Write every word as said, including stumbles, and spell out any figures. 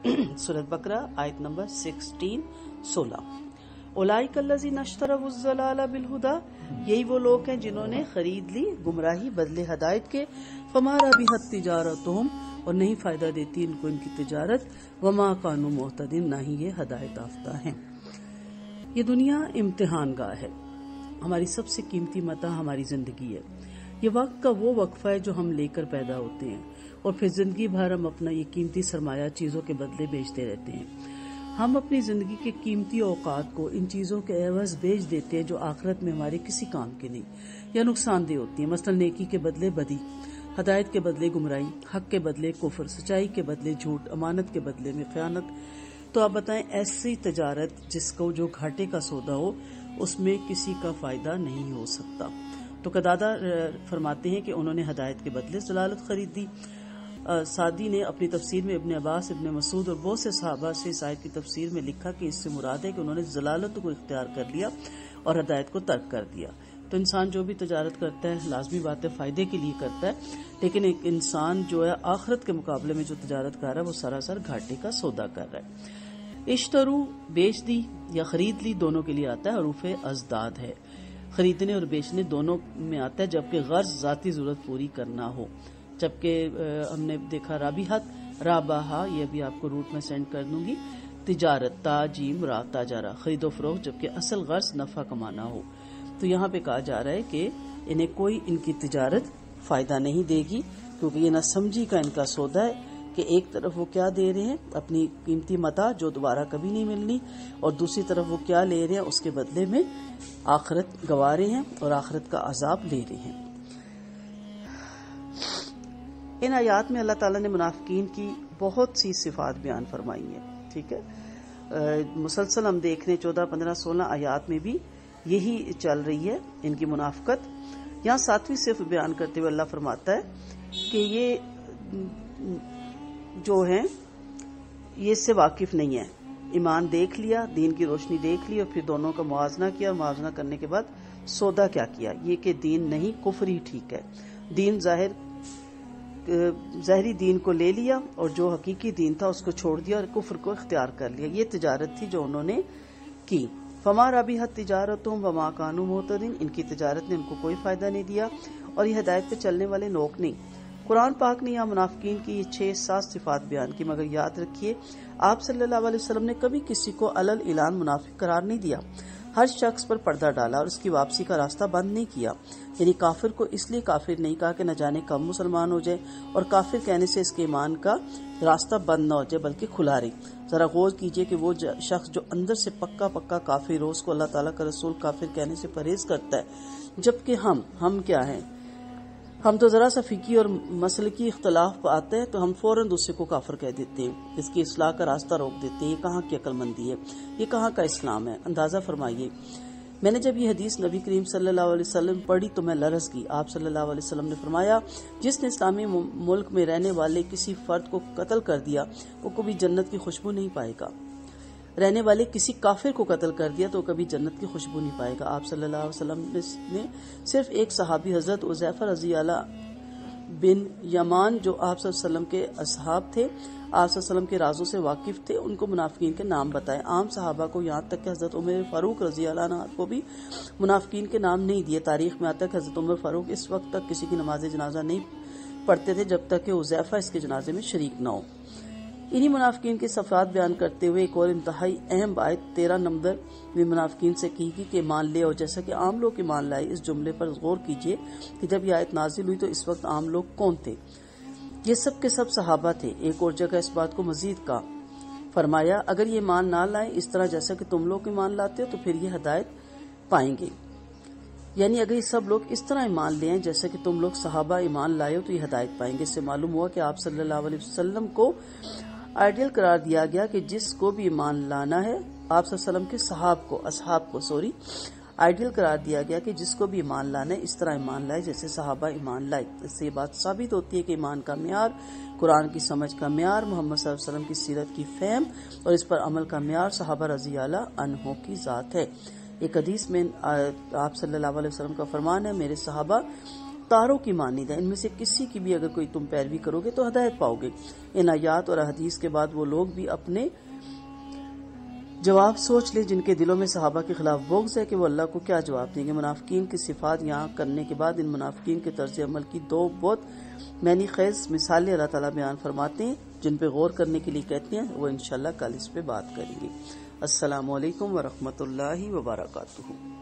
सूरत बकरा आयत number sixteen सोलह। उलाइक अल्लज़ीना इश्तरवु ज़लाला बिलहुदा, यही वो लोग हैं जिन्होंने खरीद ली गुमराही बदले हदायत के। फमा रबिहत तिजारतुहुम, और नहीं फायदा देती इनको इनकी तिजारत। वमा कानू मुहतदीन, ना ही ये हदायत याफ्ता हैं। ये दुनिया इम्तिहान गाह है, हमारी सबसे कीमती मता हमारी जिंदगी है। ये वक्त का वो वक्फा है जो हम लेकर पैदा होते हैं और फिर जिंदगी भर हम अपना ये कीमती सरमाया चीजों के बदले बेचते रहते हैं। हम अपनी जिंदगी के कीमती औकात को इन चीजों के एवज बेच देते हैं जो आखिरत में हमारे किसी काम की नहीं या नुकसानदेह होती है। मसलन नेकी के बदले बदी, हदायत के बदले गुमराही, हक के बदले कुफर, सच्चाई के बदले झूठ, अमानत के बदले में खयानत। तो आप बताएं, ऐसी तजारत जिसको जो घाटे का सौदा हो उसमें किसी का फायदा नहीं हो सकता। तो कदादा फरमाते हैं कि उन्होंने हदायत के बदले जलालत खरीद दी। सादी ने अपनी तफसीर में इब्ने अब्बास, इब्ने मसूद और बहुत से सहाबा से इस आयत की तफसीर में लिखा कि इससे मुराद है कि उन्होंने जलालत को इख्तियार कर लिया और हदायत को तर्क कर दिया। तो इंसान जो भी तजारत करता है लाजमी बात है फायदे के लिए करता है, लेकिन एक इंसान जो है आखिरत के मुकाबले में जो तजारत कर रहा है वो सरासर घाटे का सौदा कर रहा है। इश्तरू बेच दी या खरीद ली दोनों के लिए आता है, हरूफ अजदाद है। खरीदने और बेचने दोनों में आता है, जबकि गर्ज जाती जरूरत पूरी करना हो। जबकि हमने देखा राबिहत, राबाहा, ये भी आपको रूट में सेंड कर दूंगी। तिजारत, ताजीम रा ताजारा, खरीदो फरोख्त, जबकि असल गर्ज नफा कमाना हो। तो यहाँ पे कहा जा रहा है कि इन्हें कोई इनकी तिजारत फायदा नहीं देगी, क्योंकि ये ना समझी का इनका सौदा है कि एक तरफ वो क्या दे रहे हैं, अपनी कीमती मता जो दोबारा कभी नहीं मिलनी, और दूसरी तरफ वो क्या ले रहे हैं, उसके बदले में आखिरत गवा रहे हैं और आखिरत का अजाब ले रहे हैं। इन आयात में अल्लाह ताला ने मुनाफिकीन की बहुत सी सिफात बयान फरमाई है। ठीक है, मुसलसल हम देख रहे हैं चौदह पंद्रह सोलह आयात में भी यही चल रही है इनकी मुनाफिकत। यहाँ सातवीं सिर्फ बयान करते हुए अल्लाह फरमाता है कि ये जो है ये इससे वाकिफ नहीं है। ईमान देख लिया, दीन की रोशनी देख ली और फिर दोनों का मुआवजना किया। मुआवजना करने के बाद सौदा क्या किया, ये कि दीन नहीं कुफर ही ठीक है। दीन जाहिर ज़ाहरी दीन को ले लिया और जो हकीकी दीन था उसको छोड़ दिया और कुफर को इख्तियार कर लिया। ये तिजारत थी जो उन्होंने की। फमा रबिहत तिजारतुहुम वमा कानू मुहतदीन, इनकी तिजारत ने इनको कोई फायदा नहीं दिया और ये हिदायत पे चलने वाले लोग नहीं। कुरान पाक ने यहाँ मुनाफिकीन की छह सात सिफात बयान की, मगर याद रखिए आप सल्लल्लाहु अलैहि वसल्लम ने कभी किसी को अलल इलान मुनाफिक करार नहीं दिया। हर शख्स पर पर्दा डाला और उसकी वापसी का रास्ता बंद नहीं किया। यानी काफिर को इसलिए काफिर नहीं कहा कि न जाने कब मुसलमान हो जाए, और काफिर कहने से इसके ईमान का रास्ता बंद न हो जाए बल्कि खुला रहे। जरा गौर कीजिए कि वो शख्स जो अंदर से पक्का पक्का काफिर हो, उसको अल्लाह ताला का रसूल काफिर कहने से परहेज करता है, जबकि हम हम क्या हैं, हम तो जरा सा फिकी और मसले की इख्तलाफ आते हैं तो हम फौरन दूसरे को काफिर कह देते हैं, इसकी इस्लाह का रास्ता रोक देते हैं। ये कहाँ की अक्लमंदी है, ये कहाँ का इस्लाम है। अंदाजा फरमाइए। मैंने जब ये हदीस नबी करीम सल्लल्लाहु अलैहि वसल्लम पढ़ी तो मैं लरज़ गई। आप सल्लल्लाहु अलैहि वसल्लम ने फरमाया, जिसने इस्लामी मुल्क में रहने वाले किसी फर्द को कत्ल कर दिया वो कभी जन्नत की खुशबू नहीं पाएगा। रहने वाले किसी काफिर को कत्ल कर दिया तो कभी जन्नत की खुशबू नहीं पाएगा। आप सल्लल्लाहु अलैहि वसल्लम ने सिर्फ एक सहाबी हजरत उज़ैफा रज़ी अल्लाह बिन यमान जो आप सल्लल्लाहु अलैहि वसल्लम के असहाब थे, आप सल्लल्लाहु अलैहि वसल्लम के राजों से वाकिफ थे, उनको मुनाफिकीन के नाम बताए। आम सहाबा को यहाँ तक कि हजरत उमर फारूक रज़ी अल्लाह अन्हु को भी मुनाफिकीन के नाम नहीं दिए। तारीख में आता है कि हजरत उमर फारूक इस वक्त तक किसी की नमाज जनाजा नहीं पढ़ते थे जब तक कि उज़ैफा इसके जनाजे में शरीक न हो। इन्हीं मुनाफिकीन की सफात बयान करते हुए एक और इंतहाई अहम आयत तेरह नंबर में मुनाफिकीन से की कि मान ले, और जैसा कि आम लोग ईमान लाए। इस जुमले पर गौर कीजिए कि जब यह आयत नाजिल हुई तो इस वक्त आम लोग कौन थे। ये सब के सब सहाबा थे। एक और जगह इस बात को मजीद का फरमाया, अगर ये ईमान ना लाए इस तरह जैसा कि तुम लोग ईमान लाते हो तो फिर ये हिदायत पाएंगे। यानी अगर ये सब लोग इस तरह ईमान ले आए जैसे कि तुम लोग सहाबा ईमान लाए हो तो ये हिदायत पाएंगे। इससे मालूम हुआ कि आप सल्लल्लाहु अलैहि वसल्लम को आइडियल करार दिया गया कि जिसको भी ईमान लाना है, आप सल्लल्लाहु के सहाब को असहाब को सॉरी आइडियल करार दिया गया कि जिसको भी ईमान लाना है इस तरह ईमान लाए जैसे सहाबा ईमान लाए। इससे ये बात साबित होती है कि ईमान का म्यार, कुरान की समझ का म्यार, मोहम्मद सल्लल्लाहु अलैहि वसल्लम की सीरत की फहम और इस पर अमल का म्यार सहाबा रज़ी अल्लाह अन्हों की जात है। एक हदीस में आप सल्लल्लाहु अलैहि वसल्लम का फरमान है, मेरे सहाबा ستاروں کی مانند ہے، ان میں سے کسی کی بھی اگر کوئی تم پیروی کرو گے تو ہدایت پاؤ گے۔ ان آیات اور احادیث کے بعد وہ لوگ بھی اپنے جواب سوچ لے جن کے دلوں میں صحابہ کے خلاف بغض ہے کہ وہ اللہ کو کیا جواب دیں گے۔ منافقین کی صفات یہاں کرنے کے بعد ان منافقین کے طرز عمل کی دو بہت معنی خیز مثالیں اللہ تعالیٰ بیان فرماتے ہیں جن پہ غور کرنے کے لیے کہتے ہیں، وہ انشاءاللہ کل اس پہ بات کریں گے۔ السلام علیکم ورحمۃ اللہ وبرکاتہ۔